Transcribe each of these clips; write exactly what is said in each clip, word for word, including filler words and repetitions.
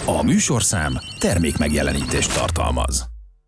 A műsorszám termékmegjelenítést tartalmaz.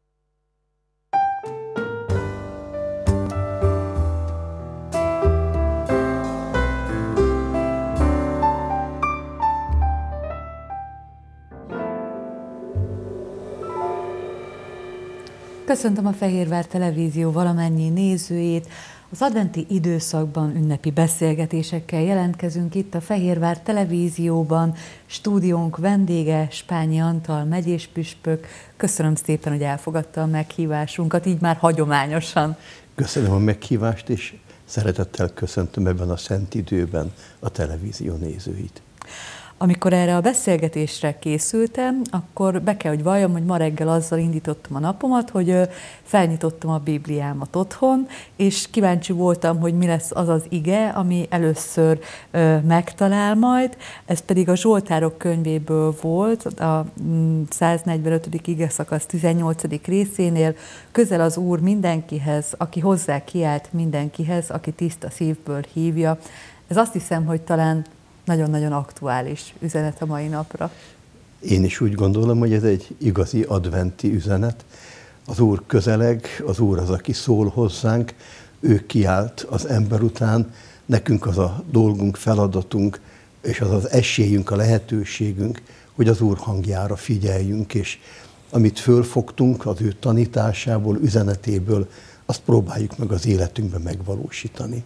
Köszöntöm a Fehérvár Televízió valamennyi nézőjét. Az adventi időszakban ünnepi beszélgetésekkel jelentkezünk itt a Fehérvár Televízióban. Stúdiónk vendége Spányi Antal megyéspüspök. Köszönöm szépen, hogy elfogadta a meghívásunkat, így már hagyományosan. Köszönöm a meghívást, és szeretettel köszöntöm ebben a szent időben a televízió nézőit. Amikor erre a beszélgetésre készültem, akkor be kell, hogy valljam, hogy ma reggel azzal indítottam a napomat, hogy felnyitottam a Bibliámat otthon, és kíváncsi voltam, hogy mi lesz az az ige, ami először megtalál majd. Ez pedig a Zsoltárok könyvéből volt, a száznegyvenötödik ige szakasz tizennyolcadik részénél. Közel az Úr mindenkihez, aki hozzá kiált mindenkihez, aki tiszta szívből hívja. Ez azt hiszem, hogy talán nagyon-nagyon aktuális üzenet a mai napra. Én is úgy gondolom, hogy ez egy igazi adventi üzenet. Az Úr közeleg, az Úr az, aki szól hozzánk, ő kiállt az ember után, nekünk az a dolgunk, feladatunk, és az az esélyünk, a lehetőségünk, hogy az Úr hangjára figyeljünk, és amit fölfogtunk az ő tanításából, üzenetéből, azt próbáljuk meg az életünkben megvalósítani.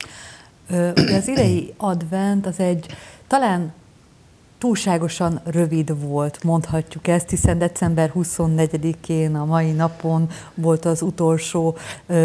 Ugye az idei advent az egy talán túlságosan rövid volt, mondhatjuk ezt, hiszen december huszonnegyedikén, a mai napon volt az utolsó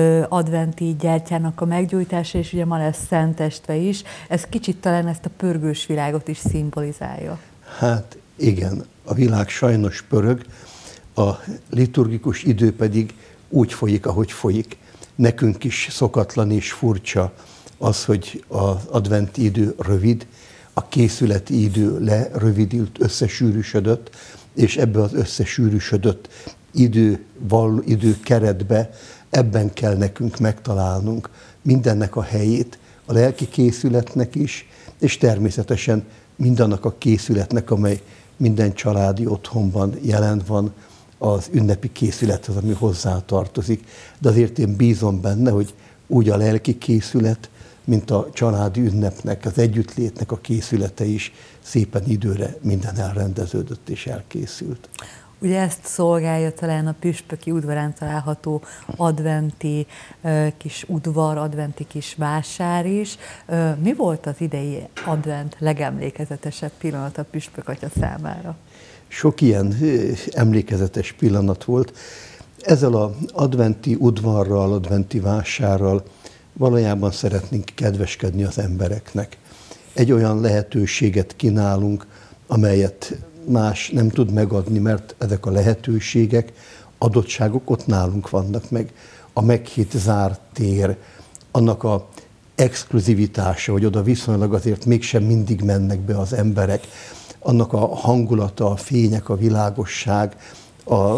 adventi gyertyának a meggyújtása, és ugye ma lesz szentestve is. Ez kicsit talán ezt a pörgős világot is szimbolizálja. Hát igen, a világ sajnos pörög, a liturgikus idő pedig úgy folyik, ahogy folyik. Nekünk is szokatlan és furcsa az, hogy az adventi idő rövid, a készületi idő lerövidült, összesűrűsödött, és ebbe az összesűrűsödött idő, val, idő keretbe ebben kell nekünk megtalálnunk mindennek a helyét, a lelki készületnek is, és természetesen mindannak a készületnek, amely minden családi otthonban jelen van, az ünnepi készülethez, ami hozzá tartozik. De azért én bízom benne, hogy úgy a lelki készület, mint a családi ünnepnek, az együttlétnek a készülete is szépen időre minden elrendeződött és elkészült. Ugye ezt szolgálja talán a püspöki udvarán található adventi kis udvar, adventi kis vásár is. Mi volt az idei advent legemlékezetesebb pillanat a püspök atya számára? Sok ilyen emlékezetes pillanat volt. Ezzel az adventi udvarral, adventi vásárral valójában szeretnénk kedveskedni az embereknek. Egy olyan lehetőséget kínálunk, amelyet más nem tud megadni, mert ezek a lehetőségek, adottságok ott nálunk vannak meg. A meghitt zárt tér, annak a exkluzivitása, hogy oda viszonylag azért mégsem mindig mennek be az emberek, annak a hangulata, a fények, a világosság, a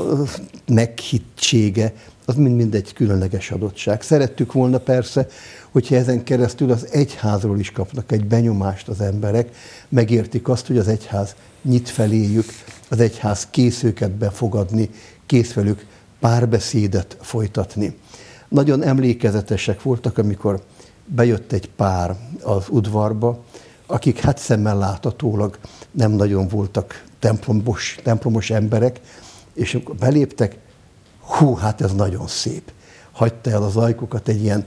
meghittsége, az mind-mind egy különleges adottság. Szerettük volna persze, hogyha ezen keresztül az egyházról is kapnak egy benyomást az emberek, megértik azt, hogy az egyház nyit feléjük, az egyház kész őket befogadni, kész velük párbeszédet folytatni. Nagyon emlékezetesek voltak, amikor bejött egy pár az udvarba, akik hát szemmel láthatólag nem nagyon voltak templomos, templomos emberek, és amikor beléptek, hú, hát ez nagyon szép. Hagyta el az ajkukat, egy ilyen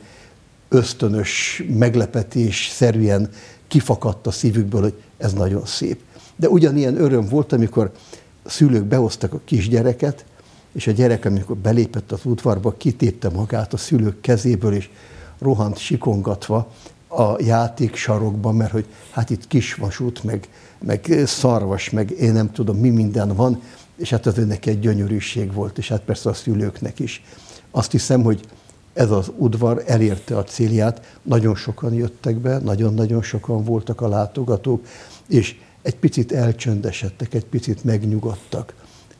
ösztönös meglepetés szerűen kifakadt a szívükből, hogy ez nagyon szép. De ugyanilyen öröm volt, amikor a szülők behoztak a kisgyereket, és a gyerek, amikor belépett az udvarba, kitépte magát a szülők kezéből, és rohant sikongatva a játéksarokban, mert hogy hát itt kisvasút, meg, meg szarvas, meg én nem tudom, mi minden van, és hát az neki egy gyönyörűség volt, és hát persze a szülőknek is. Azt hiszem, hogy ez az udvar elérte a célját, nagyon sokan jöttek be, nagyon-nagyon sokan voltak a látogatók, és egy picit elcsöndesedtek, egy picit megnyugodtak,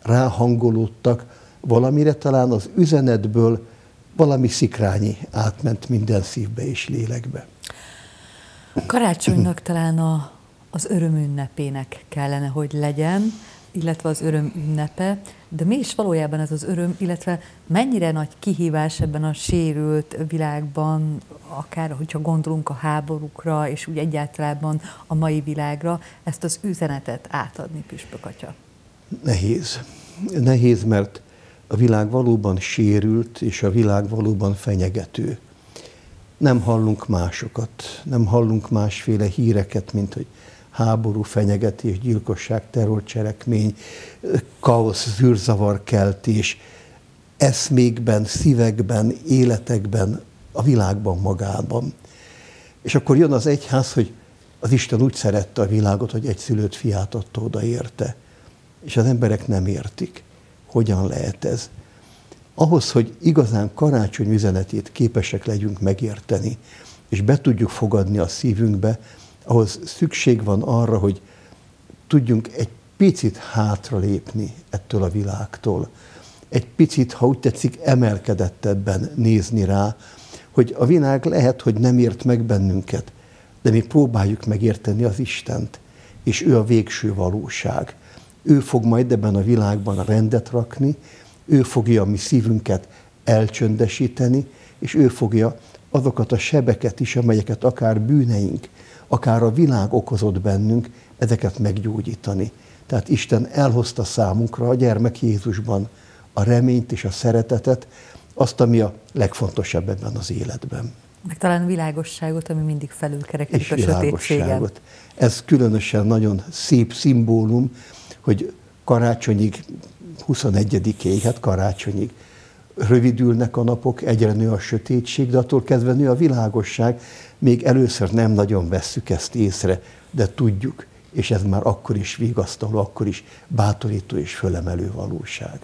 ráhangolódtak valamire, talán az üzenetből valami szikrányi átment minden szívbe és lélekbe. Karácsonynak talán a, az öröm ünnepének kellene, hogy legyen. illetve az öröm ünnepe, de mi is valójában ez az öröm, illetve mennyire nagy kihívás ebben a sérült világban, akár hogyha gondolunk a háborúkra, és úgy egyáltalán a mai világra, ezt az üzenetet átadni, Püspök atya? Nehéz. Nehéz, mert a világ valóban sérült, és a világ valóban fenyegető. Nem hallunk másokat, nem hallunk másféle híreket, mint hogy háború, fenyegetés, gyilkosság, terrorcselekmény, káosz, zűrzavarkeltés, eszmékben, szívekben, életekben, a világban magában. És akkor jön az egyház, hogy az Isten úgy szerette a világot, hogy egy szülött fiát adta oda érte. És az emberek nem értik. Hogyan lehet ez? Ahhoz, hogy igazán karácsony üzenetét képesek legyünk megérteni, és be tudjuk fogadni a szívünkbe, ahhoz szükség van arra, hogy tudjunk egy picit hátralépni ettől a világtól. Egy picit, ha úgy tetszik, emelkedettebben nézni rá, hogy a világ lehet, hogy nem ért meg bennünket, de mi próbáljuk megérteni az Istent, és ő a végső valóság. Ő fog majd ebben a világban rendet rakni, ő fogja a mi szívünket elcsöndesíteni, és ő fogja azokat a sebeket is, amelyeket akár bűneink, akár a világ okozott bennünk, ezeket meggyógyítani. Tehát Isten elhozta számunkra a gyermek Jézusban a reményt és a szeretetet, azt, ami a legfontosabb ebben az életben. Meg talán világosságot, ami mindig felülkerekedik a sötétségen. Ez különösen nagyon szép szimbólum, hogy karácsonyig, huszonegyedikéig, hát karácsonyig rövidülnek a napok, egyre nő a sötétség, de attól kezdve nő a világosság. Még először nem nagyon vesszük ezt észre, de tudjuk, és ez már akkor is vigasztaló, akkor is bátorító és fölemelő valóság.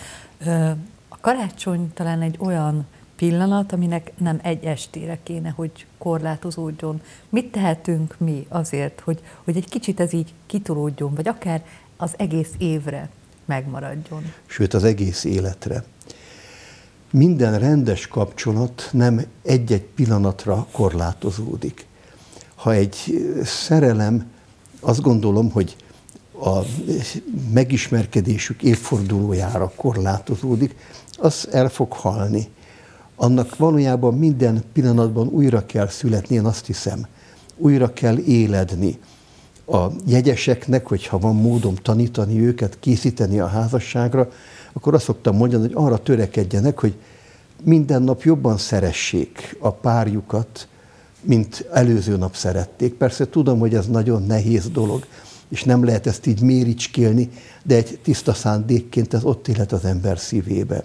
A karácsony talán egy olyan pillanat, aminek nem egy estére kéne, hogy korlátozódjon. Mit tehetünk mi azért, hogy, hogy egy kicsit ez így kitolódjon, vagy akár az egész évre megmaradjon? Sőt, az egész életre. Minden rendes kapcsolat nem egy-egy pillanatra korlátozódik. Ha egy szerelem, azt gondolom, hogy a megismerkedésük évfordulójára korlátozódik, az el fog halni. Annak valójában minden pillanatban újra kell születni, én azt hiszem. Újra kell éledni. A jegyeseknek, hogyha van módom tanítani őket, készíteni a házasságra, akkor azt szoktam mondani, hogy arra törekedjenek, hogy minden nap jobban szeressék a párjukat, mint előző nap szerették. Persze tudom, hogy ez nagyon nehéz dolog, és nem lehet ezt így méricskélni, de egy tiszta szándékként ez ott élet az ember szívébe.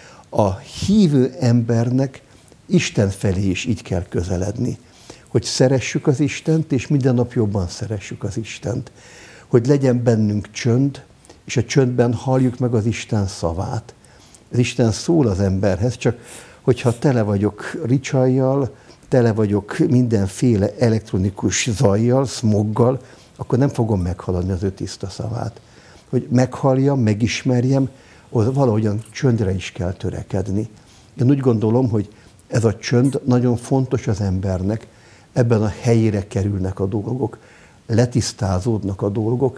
A hívő embernek Isten felé is így kell közeledni, hogy szeressük az Istent, és minden nap jobban szeressük az Istent. Hogy legyen bennünk csönd, és a csöndben halljuk meg az Isten szavát. Az Isten szól az emberhez, csak hogyha tele vagyok ricsajjal, tele vagyok mindenféle elektronikus zajjal, smoggal, akkor nem fogom meghaladni az ő tiszta szavát. Hogy meghalljam, megismerjem, az valahogyan csöndre is kell törekedni. Én úgy gondolom, hogy ez a csönd nagyon fontos az embernek, ebben a helyére kerülnek a dolgok, letisztázódnak a dolgok,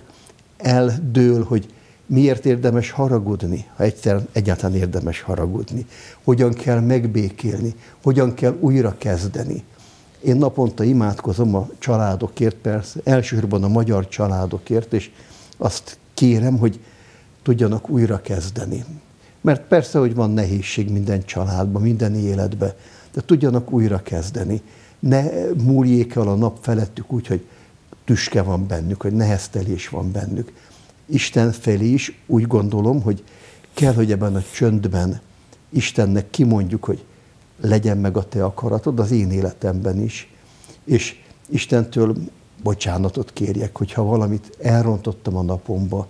eldől, hogy miért érdemes haragudni, ha egyszer egyáltalán érdemes haragudni, hogyan kell megbékélni, hogyan kell újra kezdeni. Én naponta imádkozom a családokért, persze, elsősorban a magyar családokért, és azt kérem, hogy tudjanak újra kezdeni. Mert persze, hogy van nehézség minden családban, minden életben, de tudjanak újra kezdeni. Ne múljék el a nap felettük úgy, hogy tüske van bennük, hogy neheztelés van bennük. Isten felé is úgy gondolom, hogy kell, hogy ebben a csöndben Istennek kimondjuk, hogy legyen meg a te akaratod az én életemben is, és Istentől bocsánatot kérjek, hogyha valamit elrontottam a napomba,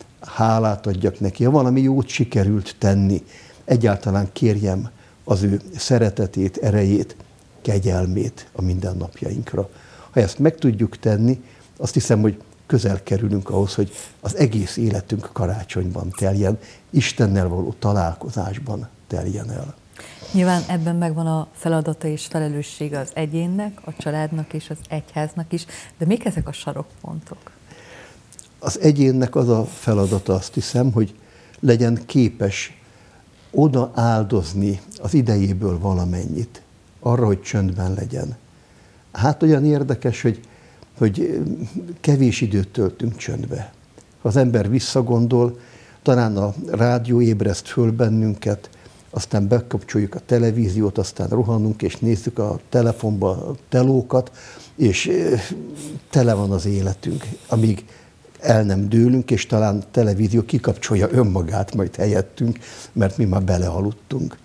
hálát adjak neki, ha valami jót sikerült tenni, egyáltalán kérjem az ő szeretetét, erejét, kegyelmét a mindennapjainkra. Ha ezt meg tudjuk tenni, azt hiszem, hogy közel kerülünk ahhoz, hogy az egész életünk karácsonyban teljen, Istennel való találkozásban teljen el. Nyilván ebben megvan a feladata és felelőssége az egyénnek, a családnak és az egyháznak is, de mik ezek a sarokpontok? az egyénnek az a feladata, azt hiszem, hogy legyen képes oda áldozni az idejéből valamennyit, arra, hogy csöndben legyen. Hát olyan érdekes, hogy, hogy kevés időt töltünk csöndbe. Ha az ember visszagondol, talán a rádió ébreszt föl bennünket, aztán bekapcsoljuk a televíziót, aztán rohanunk és nézzük a telefonba a telókat, és tele van az életünk, amíg el nem dőlünk, és talán a televízió kikapcsolja önmagát majd helyettünk, mert mi már belealudtunk.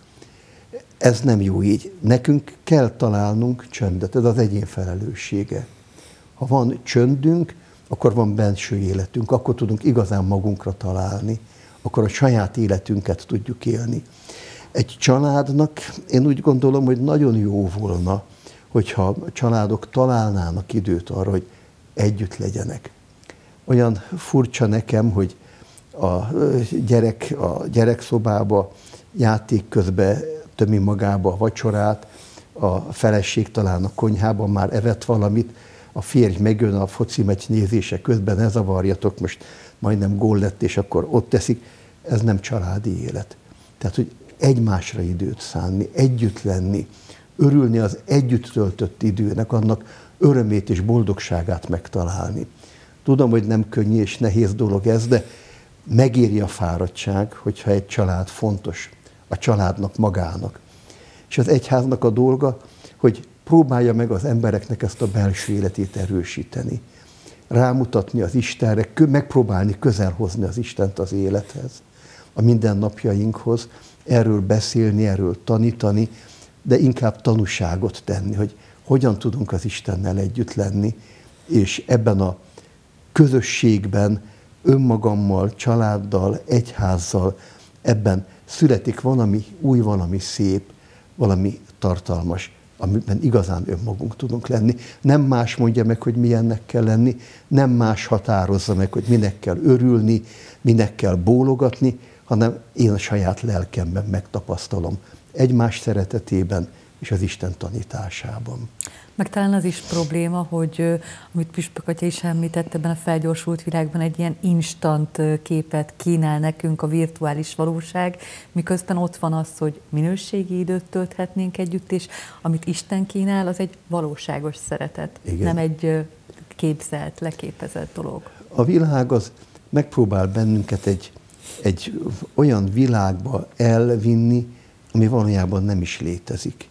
Ez nem jó így. Nekünk kell találnunk csöndet, ez az egyén felelőssége. Ha van csöndünk, akkor van benső életünk, akkor tudunk igazán magunkra találni, akkor a saját életünket tudjuk élni. Egy családnak én úgy gondolom, hogy nagyon jó volna, hogyha a családok találnának időt arra, hogy együtt legyenek. Olyan furcsa nekem, hogy a gyerek a gyerekszobába játék közben tömi magába a vacsorát, a feleség talán a konyhában már evett valamit, a férj megjön a foci meccs nézése közben, ne zavarjatok, most majdnem gól lett, és akkor ott teszik. Ez nem családi élet. Tehát, hogy egymásra időt szánni, együtt lenni, örülni az együtt töltött időnek, annak örömét és boldogságát megtalálni. Tudom, hogy nem könnyű és nehéz dolog ez, de megéri a fáradtság, hogyha egy család fontos, a családnak magának. És az egyháznak a dolga, hogy próbálja meg az embereknek ezt a belső életét erősíteni. Rámutatni az Istenre, megpróbálni közel hozni az Istent az élethez, a mindennapjainkhoz, erről beszélni, erről tanítani, de inkább tanúságot tenni, hogy hogyan tudunk az Istennel együtt lenni, és ebben a közösségben, önmagammal, családdal, egyházzal, ebben születik valami új, valami szép, valami tartalmas, amiben igazán önmagunk tudunk lenni. Nem más mondja meg, hogy milyennek kell lenni, nem más határozza meg, hogy minek kell örülni, minek kell bólogatni, hanem én a saját lelkemben megtapasztalom, egymás szeretetében és az Isten tanításában. Meg talán az is probléma, hogy amit Püspök atya is említett, ebben a felgyorsult világban egy ilyen instant képet kínál nekünk a virtuális valóság, miközben ott van az, hogy minőségi időt tölthetnénk együtt, és amit Isten kínál, az egy valóságos szeretet, igen. Nem egy képzelt, leképezett dolog. A világ az megpróbál bennünket egy, egy olyan világba elvinni, ami valójában nem is létezik.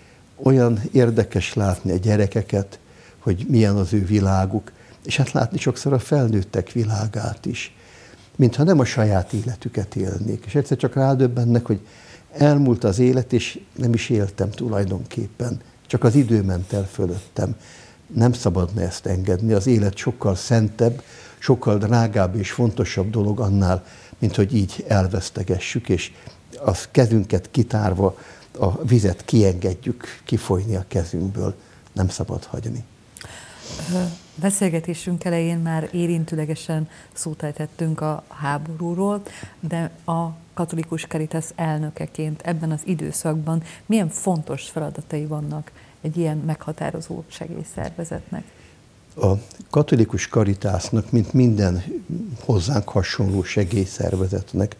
Olyan érdekes látni a gyerekeket, hogy milyen az ő világuk, és hát látni sokszor a felnőttek világát is, mintha nem a saját életüket élnék. És egyszer csak rádöbbennek, hogy elmúlt az élet, és nem is éltem tulajdonképpen, csak az idő ment el fölöttem. Nem szabadna ezt engedni, az élet sokkal szentebb, sokkal drágább és fontosabb dolog annál, mint hogy így elvesztegessük, és a kezünket kitárva a vizet kiengedjük kifolyni a kezünkből. Nem szabad hagyni. Beszélgetésünk elején már érintőlegesen szót ejtettünk a háborúról, de a Katolikus Caritas elnökeként ebben az időszakban milyen fontos feladatai vannak egy ilyen meghatározó segélyszervezetnek? A Katolikus Caritasnak, mint minden hozzánk hasonló segélyszervezetnek,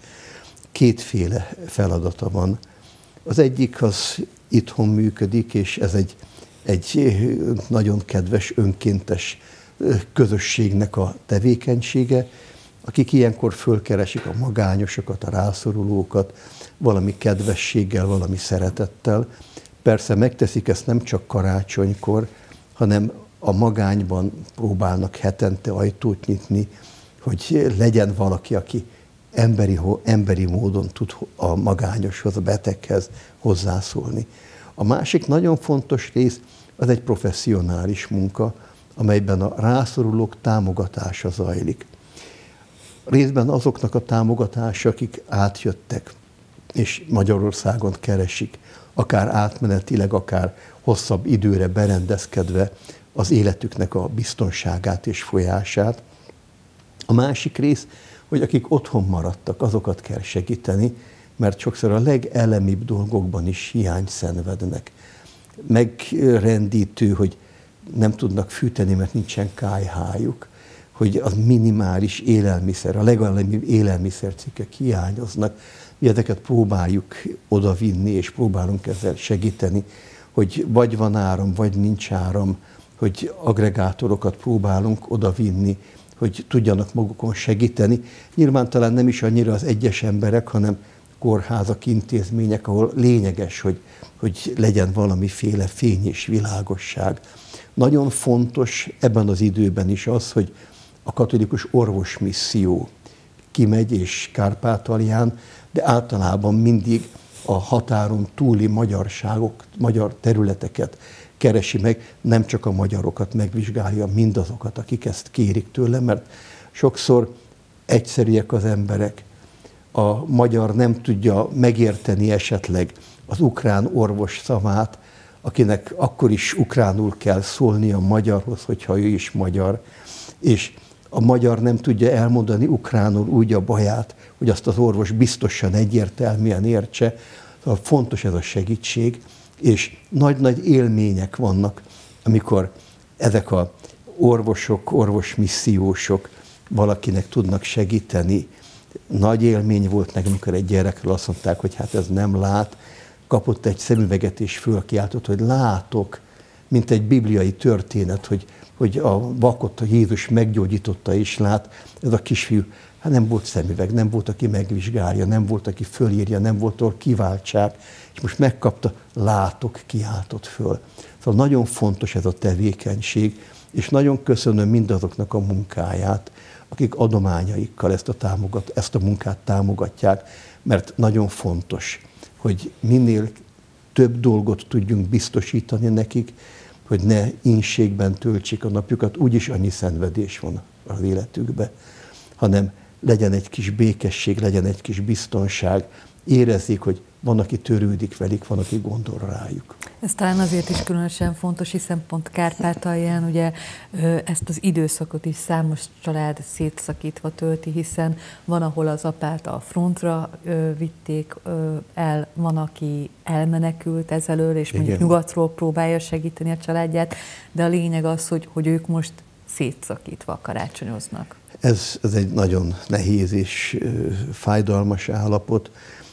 kétféle feladata van. Az egyik az itthon működik, és ez egy, egy nagyon kedves, önkéntes közösségnek a tevékenysége, akik ilyenkor fölkeresik a magányosokat, a rászorulókat, valami kedvességgel, valami szeretettel. Persze megteszik ezt nem csak karácsonykor, hanem a magányban próbálnak hetente ajtót nyitni, hogy legyen valaki, aki Emberi, emberi módon tud a magányoshoz, a beteghez hozzászólni. A másik nagyon fontos rész az egy professzionális munka, amelyben a rászorulók támogatása zajlik. Részben azoknak a támogatása, akik átjöttek, és Magyarországon keresik, akár átmenetileg, akár hosszabb időre berendezkedve az életüknek a biztonságát és folyását. A másik rész, hogy akik otthon maradtak, azokat kell segíteni, mert sokszor a legelemibb dolgokban is hiányt szenvednek. Megrendítő, hogy nem tudnak fűteni, mert nincsen kályhájuk, hogy az minimális élelmiszer, a legalább élelmiszercikkek hiányoznak. Mi ezeket próbáljuk odavinni, és próbálunk ezzel segíteni, hogy vagy van áram, vagy nincs áram, hogy agregátorokat próbálunk odavinni, hogy tudjanak magukon segíteni. Nyilván talán nem is annyira az egyes emberek, hanem kórházak, intézmények, ahol lényeges, hogy, hogy legyen valamiféle fény és világosság. Nagyon fontos ebben az időben is az, hogy a katolikus orvosmisszió kimegy és Kárpátalján, de általában mindig a határon túli magyarságok, magyar területeket keresi meg, nem csak a magyarokat megvizsgálja, mindazokat, akik ezt kérik tőle, mert sokszor egyszerűek az emberek. A magyar nem tudja megérteni esetleg az ukrán orvos szavát, akinek akkor is ukránul kell szólni a magyarhoz, hogyha ő is magyar, és a magyar nem tudja elmondani ukránul úgy a baját, hogy azt az orvos biztosan egyértelműen értse. Szóval fontos ez a segítség, és nagy-nagy élmények vannak, amikor ezek az orvosok, orvosmissziósok valakinek tudnak segíteni. Nagy élmény volt nekem, amikor egy gyerekről azt mondták, hogy hát ez nem lát, kapott egy szemüveget és fölkiáltott, hogy látok, mint egy bibliai történet, hogy, hogy a vakot a Jézus meggyógyította és lát. Ez a kisfiú, hát nem volt szemüveg, nem volt, aki megvizsgálja, nem volt, aki fölírja, nem volt, ahol kiváltsák, és most megkapta, látok, kiáltott föl. Szóval nagyon fontos ez a tevékenység, és nagyon köszönöm mindazoknak a munkáját, akik adományaikkal ezt a, támogat, ezt a munkát támogatják, mert nagyon fontos, hogy minél több dolgot tudjunk biztosítani nekik, hogy ne ínségben töltsék a napjukat, úgyis annyi szenvedés van az életükben, hanem legyen egy kis békesség, legyen egy kis biztonság, érezzék, hogy van, aki törődik velük, van, aki gondol rájuk. Ez talán azért is különösen fontos, hiszen pont Kárpátalján ugye ezt az időszakot is számos család szétszakítva tölti, hiszen van, ahol az apát a frontra vitték el, van, aki elmenekült ezelől, és mondjuk Igen. nyugatról próbálja segíteni a családját, de a lényeg az, hogy, hogy ők most szétszakítva karácsonyoznak. Ez, ez egy nagyon nehéz és fájdalmas állapot.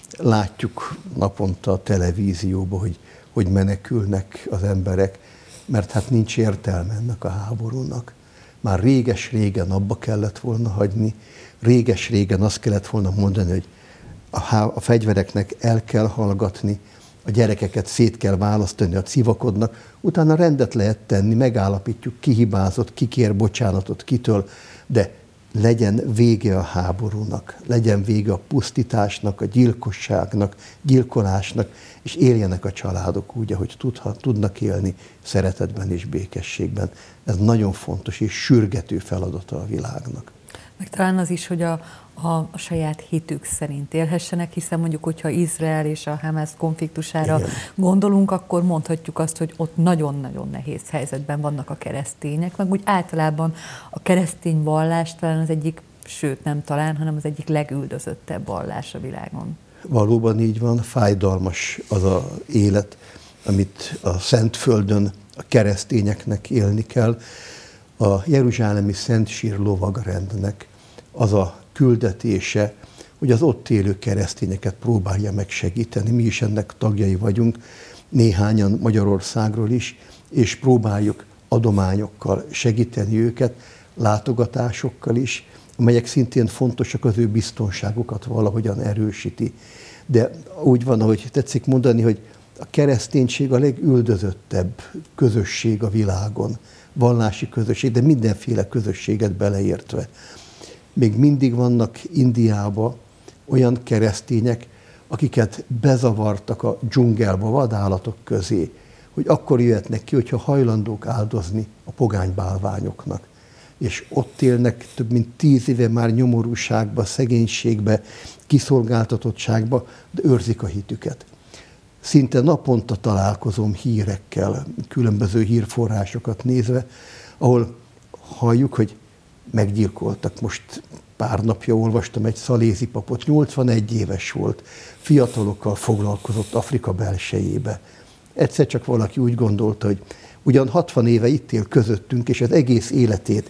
Látjuk naponta a televízióban, hogy, hogy menekülnek az emberek, mert hát nincs értelme ennek a háborúnak. Már réges-régen abba kellett volna hagyni, réges-régen azt kellett volna mondani, hogy a, há- a fegyvereknek el kell hallgatni, a gyerekeket szét kell választani, a civakodnak, utána rendet lehet tenni, megállapítjuk, ki hibázott, ki kér bocsánatot, kitől, de legyen vége a háborúnak, legyen vége a pusztításnak, a gyilkosságnak, gyilkolásnak, és éljenek a családok úgy, ahogy tudhat, tudnak élni szeretetben és békességben. Ez nagyon fontos és sürgető feladata a világnak. Meg talán az is, hogy a, a, a saját hitük szerint élhessenek, hiszen mondjuk, hogyha Izrael és a Hamász konfliktusára Igen. gondolunk, akkor mondhatjuk azt, hogy ott nagyon-nagyon nehéz helyzetben vannak a keresztények, meg úgy általában a keresztény vallás talán az egyik, sőt nem talán, hanem az egyik legüldözöttebb vallás a világon. Valóban így van, fájdalmas az az élet, amit a Szentföldön a keresztényeknek élni kell. A jeruzsálemi Szent Sír lovagrendnek az a küldetése, hogy az ott élő keresztényeket próbálja megsegíteni. Mi is ennek tagjai vagyunk, néhányan Magyarországról is, és próbáljuk adományokkal segíteni őket, látogatásokkal is, amelyek szintén fontosak, az ő biztonságukat valahogyan erősíti. De úgy van, ahogy tetszik mondani, hogy a kereszténység a legüldözöttebb közösség a világon, vallási közösség, de mindenféle közösséget beleértve. Még mindig vannak Indiában olyan keresztények, akiket bezavartak a dzsungelba, vadállatok közé, hogy akkor jöhetnek ki, hogyha hajlandók áldozni a pogány bálványoknak. És ott élnek több mint tíz éve már nyomorúságba, szegénységbe, kiszolgáltatottságba, de őrzik a hitüket. Szinte naponta találkozom hírekkel, különböző hírforrásokat nézve, ahol halljuk, hogy meggyilkoltak. Most pár napja olvastam egy szalézi papot, nyolcvanegy éves volt, fiatalokkal foglalkozott Afrika belsejébe. Egyszer csak valaki úgy gondolta, hogy ugyan hatvan éve itt él közöttünk, és az egész életét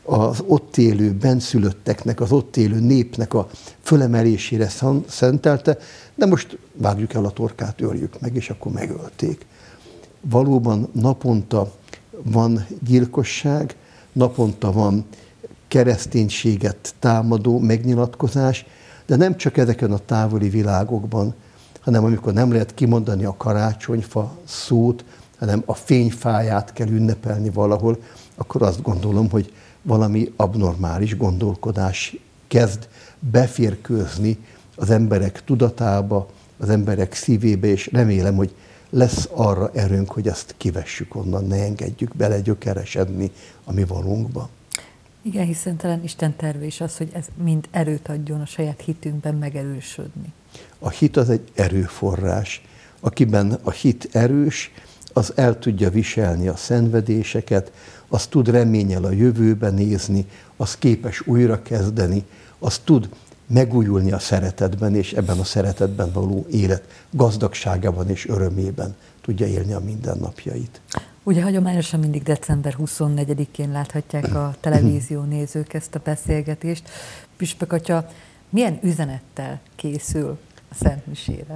az ott élő benszülötteknek, az ott élő népnek a fölemelésére szentelte, de most vágjuk el a torkát, öljük meg, és akkor megölték. Valóban naponta van gyilkosság, naponta van kereszténységet támadó megnyilatkozás, de nem csak ezeken a távoli világokban, hanem amikor nem lehet kimondani a karácsonyfa szót, hanem a fényfáját kell ünnepelni valahol, akkor azt gondolom, hogy valami abnormális gondolkodás kezd beférkőzni az emberek tudatába, az emberek szívébe, és remélem, hogy lesz arra erőnk, hogy ezt kivessük onnan, ne engedjük belegyökeresedni a mi valónkba. Igen, hiszen talán Isten terve is az, hogy ez mind erőt adjon a saját hitünkben megerősödni. A hit az egy erőforrás. Akiben a hit erős, az el tudja viselni a szenvedéseket, az tud reménnyel a jövőbe nézni, az képes újra kezdeni, az tud megújulni a szeretetben, és ebben a szeretetben való élet gazdagságában és örömében tudja élni a mindennapjait. Ugye hagyományosan mindig december huszonnegyedikén láthatják a televízió nézők ezt a beszélgetést. Püspök atya, milyen üzenettel készül a Szent Misére?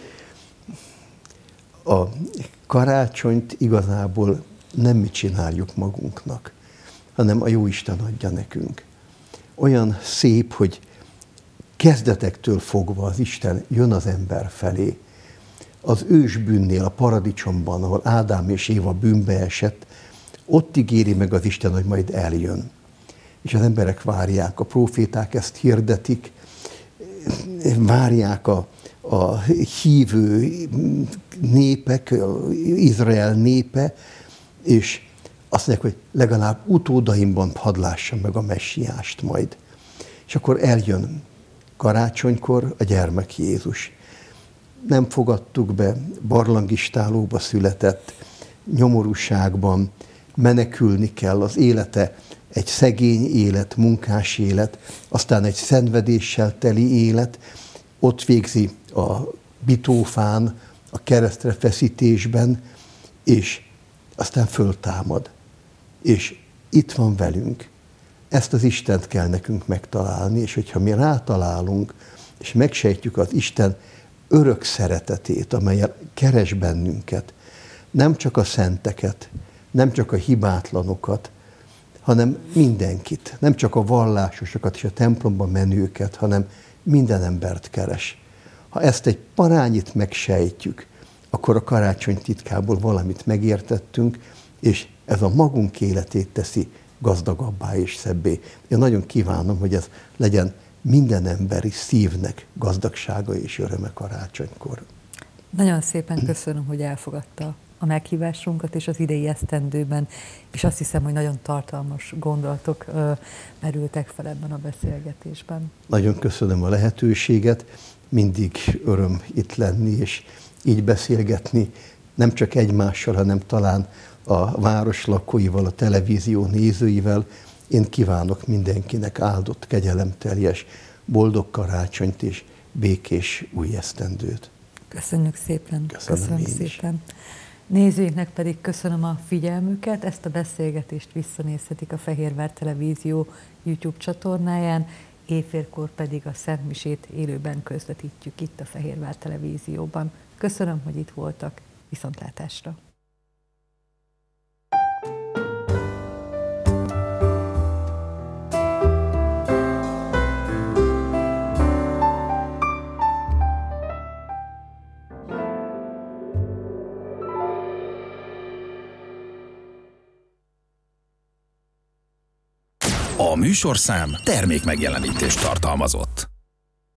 A karácsonyt igazából nem mi csináljuk magunknak, hanem a Jóisten adja nekünk. Olyan szép, hogy kezdetektől fogva az Isten jön az ember felé. Az ősbűnnél, a paradicsomban, ahol Ádám és Éva bűnbe esett, ott ígéri meg az Isten, hogy majd eljön. És az emberek várják, a próféták ezt hirdetik, várják a, a hívő népek, Izrael népe, és azt mondják, hogy legalább utódaimban hadd lássam meg a messiást majd. És akkor eljön karácsonykor a gyermek Jézus. Nem fogadtuk be, barlangistálóba született, nyomorúságban, menekülni kell, az élete egy szegény élet, munkás élet, aztán egy szenvedéssel teli élet, ott végzi a bitófán, a keresztre feszítésben, és aztán föltámad. És itt van velünk. Ezt az Istent kell nekünk megtalálni, és hogyha mi rátalálunk, és megsejtjük az Isten örök szeretetét, amellyel keres bennünket, nem csak a szenteket, nem csak a hibátlanokat, hanem mindenkit, nem csak a vallásosokat és a templomba menőket, hanem minden embert keres. Ha ezt egy parányit megsejtjük, akkor a karácsony titkából valamit megértettünk, és ez a magunk életét teszi gazdagabbá és szebbé. Én nagyon kívánom, hogy ez legyen minden emberi szívnek gazdagsága és öröme karácsonykor. Nagyon szépen köszönöm, hogy elfogadta a meghívásunkat, és az idei esztendőben, és azt hiszem, hogy nagyon tartalmas gondolatok ö, merültek fel ebben a beszélgetésben. Nagyon köszönöm a lehetőséget, mindig öröm itt lenni, és így beszélgetni, nem csak egymással, hanem talán a város lakóival, a televízió nézőivel. Én kívánok mindenkinek áldott, kegyelemteljes, boldog karácsonyt és békés új esztendőt. Köszönjük szépen. Köszönöm, Köszönöm szépen. Nézőinknek pedig köszönöm a figyelmüket. Ezt a beszélgetést visszanézhetik a Fehérvár Televízió YouTube csatornáján, éjfélkor pedig a Szent Misét élőben közvetítjük itt a Fehérvár Televízióban. Köszönöm, hogy itt voltak. Viszontlátásra! A műsorszám termék megjelenítést tartalmazott.